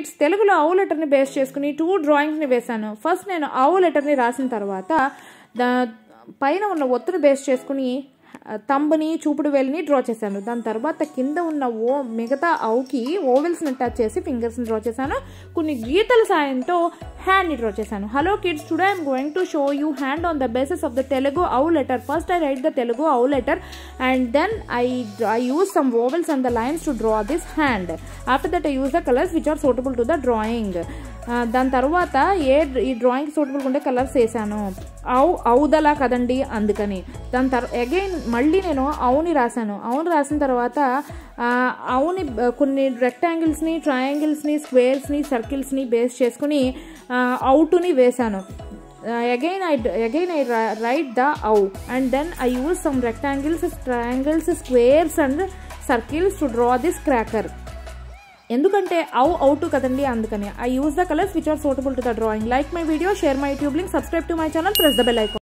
Kids తెలుగులో ఔ లెటర్ని బేస్ చేసుకుని 2 డ్రాయింగ్స్ని వేశాను. ఫస్ట్ నేను ఔ లెటర్ని రాసిన తర్వాత పైన ఉన్న ఒత్తుని బేస్ చేసుకుని తంబుని చూపుడు వేలిని డ్రా చేశాను. దాని తర్వాత కింద ఉన్న మిగతా ఔకి ఓవెల్స్ని అటాచ్ చేసి ఫింగర్స్ని డ్రా చేశాను. కొన్ని గీతల సాయంతో హ్యాండ్ని డ్రా చేశాను. Hello kids, today I'm going to show you hand on the basis of the Telugu ఔ letter. First I write the Telugu ఔ letter and then I use some vowels and the lines to draw this hand. After that I use the colors which are suitable to the drawing. దాని తర్వాత ఈ drawing సూటబుల్గా ఉండే colours వేసాను. ఔదలా కదండి అందుకని. దాని again మళ్ళీ నేను ఔని రాశాను. ఔని రాసిన తర్వాత ఔని కొన్ని రెక్టాంగిల్స్ని, ట్రయాంగిల్స్ని, స్క్వేర్స్ని, సర్కిల్స్ని బేస్ చేసుకుని ఔటుని వేశాను. Again I write the ow and then I use some rectangles, triangles, squares and circles to draw this cracker. ఎందుకంటే ఔటు కదండి అందుకని. I use the colors which are suitable to the drawing. Like my video, share my YouTube link, subscribe to my channel, press the bell icon.